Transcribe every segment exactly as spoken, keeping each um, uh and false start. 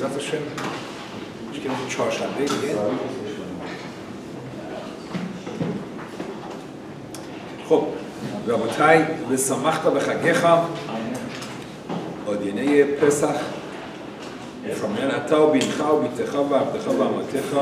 בעזרת השם, יש כאילו צ'הרשנبه دیگه. خب רבותיי, ושמחת בחגיך, עוד ימי פסח, לפעמים אתה ובנך ובתך ועבדך ואמתך,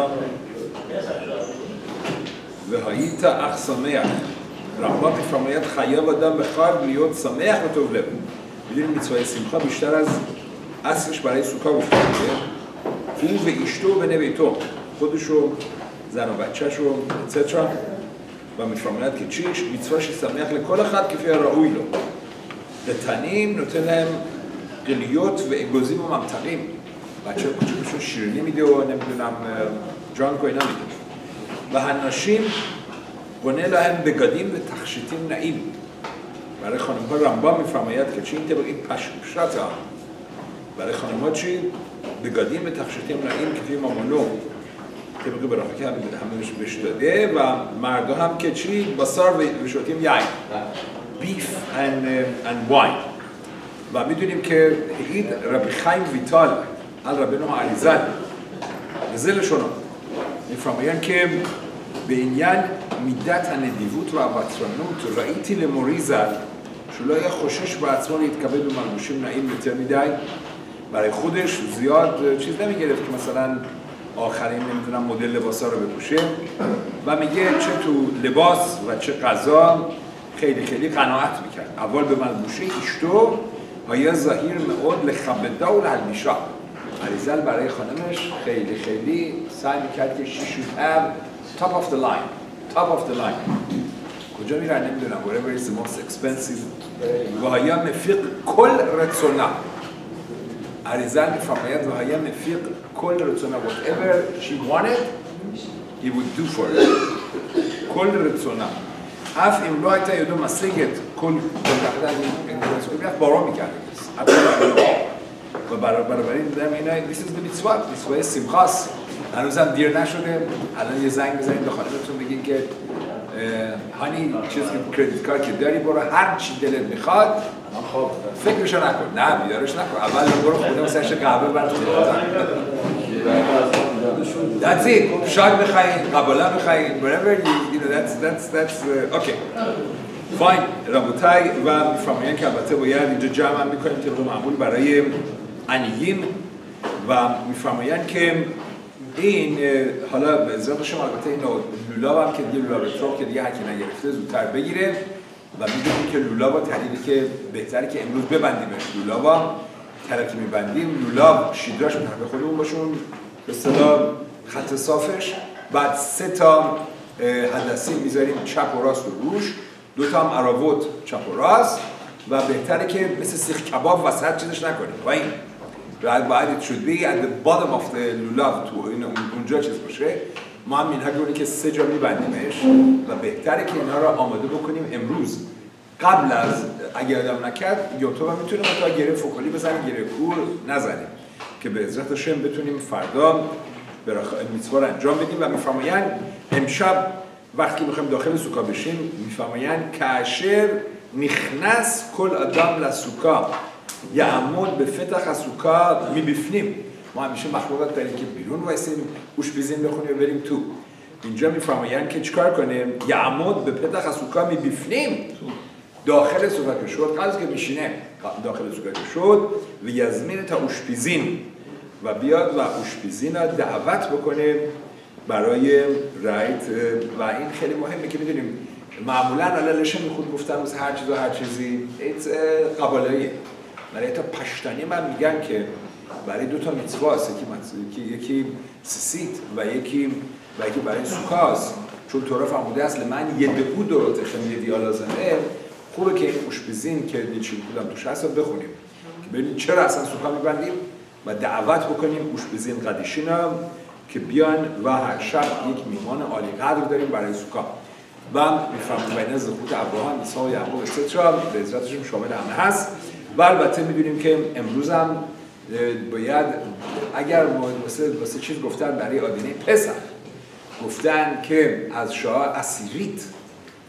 והיית אך שמח. רמב"ם לפעמים חייב אדם בחג להיות שמח וטוב לב. בגלל מצוות שמחה بیشتر از اصلش برای سوکا گفته میشه. او و اشتو و بنی بیتو، خودش و زن و بچه‌ش و اتسترا و میفرماید که چیش מצווهش שמח לכל אחד כפי הראוי לו. לתנים נותן להם قلیوت و اگوزین و ممتقین. بچه کوچکشون شیرینی میده و نمیدونم جانک و اینا میده. و هناشیم بنه لهم بگدیم و تخشیتیم نعیم. برای خانم ها رمبا میفرماید که چی این طبق این پشمشرت ها برای خانم ها چی بگدیم و تخشیتیم نعیم که توی مامانو طبق برافه که همونش بهش داده و مردا هم که چی بسار و شوتیم یعیم بیف and wine. و میدونیم که هید ربی خیم ویتال ال ربینو علیزن نزلشون میفرماین که به اینیان میدت הנדיבות והוותרנות ראיתי למוריזל שלא היה חושש בעצמו להתקבל במלבושים נעים יותר מדי. برای خودش زیاد چیز نمیگرفت که مثلا آخرین نمیدونم مدل لباسا رو بپوشه و میگه چه تو لباس و چه غذا خیلی خیلی قناعت میکرد. اول به ملبوشه ایشتو های ظاهر מאוד לכבדה ולהלבישה. علیزل برای خانمش خیلی خیلی سعی میکرد که she should have top of the line top of the line. کجا میرن نمیدونم whatever is the most expensive و های مفیق کل رצונה. علیزل میفرماید و های مفیق کل رצונה whatever she wanted he would do for her. کل رצונה. اف این رو ایتا یادو مسیگت کل دقیقه از این رצונה بیخ بارا میکرد و برابری دیدم اینا this is the mitzvah mitzvah سمخاست. هنوزم دیر نشده. الان یه زنگ بزنید به خانمتون بگین که هانی چیز که کردیت کارت که داری برو هر چی دلت میخواد فکرشو نکن. نه بیدارش نکن. اول برو خونه و سرش قهوه برد that's it. شاک بخواهید قباله بخواهید whatever you know that's that's that's uh, okay fine. رابطای و میفرماین که البته باید اینجا جمع هم میکنیم طبق معمول برای انییم و میفرماین که این حالا به ازرق شما البته این لولاب هم که دیگه لولاب اتراق که دیگه هرکی نگرفته زودتر بگیره و میدونیم که لولاب طریقی که بهتره که امروز ببندیمش. لولاب طریقی که میبندیم لولاب شیدراش به طرف خودمون باشون به اصطلاح خط صافش بعد سه تا هندسی میذاریم چپ و راست و روش دو تا هم عراوت چپ و راست و بهتره که مثل سیخ کباب وسط چیزش نکنیم و این باید it should be at the bottom of the lulav تو اونجا چیز باشه. ما هم اینها گونی که سه جا میبندیمش و بهتره که اینها را آماده بکنیم امروز قبل از اگر آدم نکرد یوتیوب هم میتونیم تا گره فوکالی بزنیم گره کور نزنیم که به عزت هاشم بتونیم فردا میتوار رو انجام بدیم. و میفرماین امشب وقتی میخوایم داخل سوکا بشیم میفرماین کاشر نخنس کل آدم لسوکا یعمود به فتح السوکا میبفنیم. ما همیشه مخلوقات داریم که بیرون وایسیم اوشپیزین بخونیم و بریم تو. اینجا میفرماین که چیکار کنیم؟ یعمود به فتح السوکا میبفنیم داخل سوکا که شد قبل که میشینه داخل سوکا که شد و یزمین تا اوشپیزین و بیاد و اوشپیزین را دعوت بکنه برای رایت و این خیلی مهمه که میدونیم معمولا علالش میخود گفتن مثل هر چیز و هر چیزی ایت قبالاییه. برای تا پشتانی من میگن که برای دو تا میتوا هست یکی یکی سیسیت و یکی و یکی برای سوکاست چون طرف فرموده اصل من یه دهو دروت خیلی دیا لازمه خوبه که این اوشپیزین که نیچین کودم توش هست رو بخونیم که ببینید چرا اصلا سوکا میبندیم و دعوت بکنیم اوشپیزین قدیشینا که بیان و هر شب یک میهمان عالی قدر داریم برای سوکا و میفهمیم بین زخوت ابراهام عیسی و یعقوب استرا به عزتشون شامل همه هست. و البته میدونیم که امروز هم باید اگر واسه واسه چیز گفتن برای آدینه پسر گفتن که از شاه اسیریت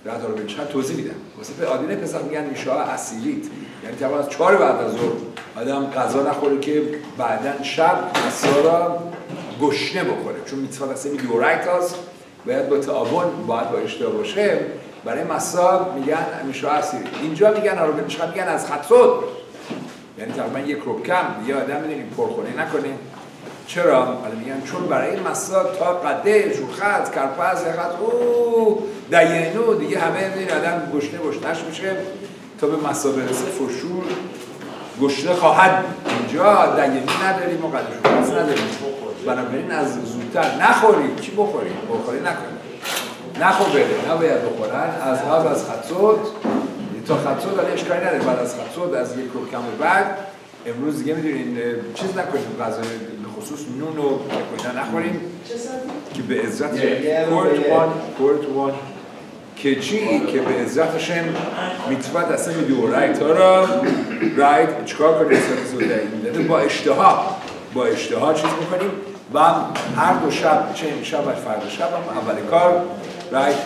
بعد رو بهش توضیح میدم. واسه به آدینه پسر میگن میشاه اسیلیت، یعنی طبعا از چهار بعد از ظهر آدم غذا نخوره که بعدن شب مسا را گشنه بخوره، چون میتواد اصلا دیورایت هست، باید با تعاون باید با اشتها باشه. برای مسا میگن میشاه اسیلیت. اینجا میگن رو بهش میگن از خطسود، یعنی تقریبا یک رب کم یه آدم میدونیم پرخوری نکنیم. چرا؟ حالا میگن چون برای مسا تا قده شوخت کرپز یخت او دینو دیگه همه میدونی آدم گشنه گشنش میشه تا به مسا برسه فرشور گشنه خواهد. اینجا دینی نداریم و قده شوخت نداریم، بنابراین از زودتر نخوریم. چی بخوریم؟ بخوری نکنیم، نخور بده، نباید بخورن از قبل از خطسود تا خطسود. ولی اشکالی نداره بعد از خطسود از یک رب کم بعد امروز دیگه میدونین چیز نکنیم، غذای به خصوص نون و نکنین نخوریم که به عزت کورت وان کورت وان که چی؟ که به عزتشم میتواد اصلا میدورایت ها را رایت چکار کنیم سرزوده با اشتها با اشتها چیز میکنیم و هر دو شب چه امشب و فردا شب هم اول کار رایت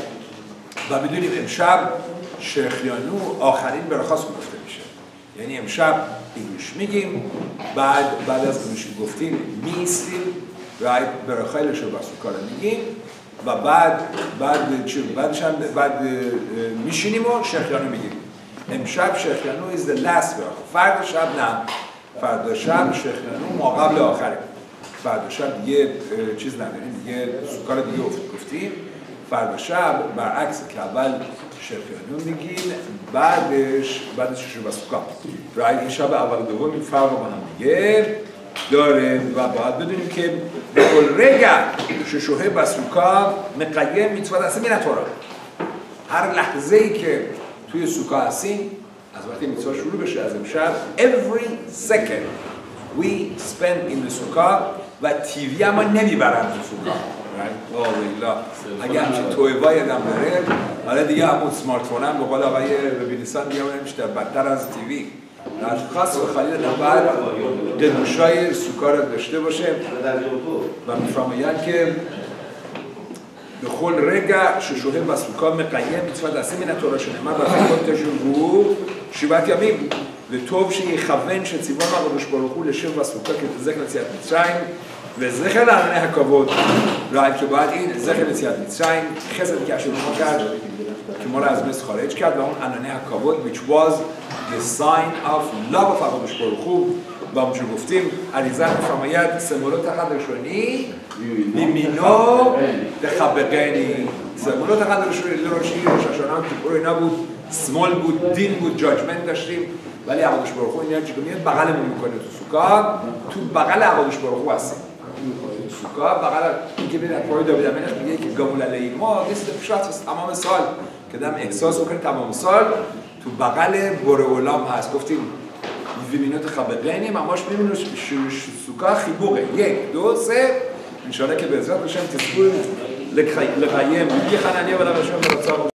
و میدونیم امشب شیخیانو آخرین برخواست گفته میشه، یعنی امشب اینگوش میگیم، بعد بعد از اینگوش گفتیم میستیم رایت برخایلش رو بسو کار میگیم و بعد بعد چی بعدش هم بعد میشینیم و شیخیانو میگیم. امشب شیخیانو is the last برخواست. فردا شب نه، فردا شب شیخیانو ما قبل آخره. فردا شب دیگه چیز نداریم، دیگه سوکار دیگه گفتیم. فردا شب برعکس که اول شیخیانو میگین بعدش بعدش شروع با سوکا. رایت این شب اول و دوم این فرق با هم دیگه داره و باید بدونیم که بقول رگا ششوه بسوکا مقیم میتواد اصلا میره تو را هر لحظه ای که توی سوکا هستیم از وقتی میتواد شروع بشه از امشب every second we spend in the سوکا و تیوی اما نمیبرن تو سوکا. اگه همچین تویبای ادم داره حالا دیگه همون سمارتفون هم به قول آقای ربینیسان دیگه اونم میشه بدتر از تیوی در خاص و خالی نباید قدوشای سوکا رو داشته باشه و میفرماید که بخول رگا ششوه و سوکا مقیم میتواد دسته می نتورا شنما و خود تجربو شیبت یمیم لطوب شی خوون شتیبان و قدوش بروخو لشب و سوکا که ذکر نتیت میترین و ذکر لعنه حکاوت رایب که باید این ذکر نتیت میترین خسد که اشتباه کرد که ما را از مصر خارج کرد و اون انانه حکاوت which was the sign of love of قدوش بروخو و همونجور گفتیم عریضه میفرماید سمولو تقدرشونی لیمینو دخبقینی سمولو تقدرشونی لروشی روشاشانا که پروی نبود سمول بود دین بود جاجمنت داشتیم ولی عقادش بروخو این یعنی میاد بغلمون میکنه تو سوکا تو بغل عقادش بروخو هستیم سوکا بغل اینکه ببینید پروی داوید امینش میگه که گامول علیه ما دیست پشت تمام سال که دم احساس بکنید تمام سال تو بغل بره اولام هست گفتیم ویمینوت خبقینیم اماش میبینیم سوکا خیبوغه یک دو سه انشاءالله که به ازرات بشم تسبول لقیم بیخنانیه ولی بشم براتاب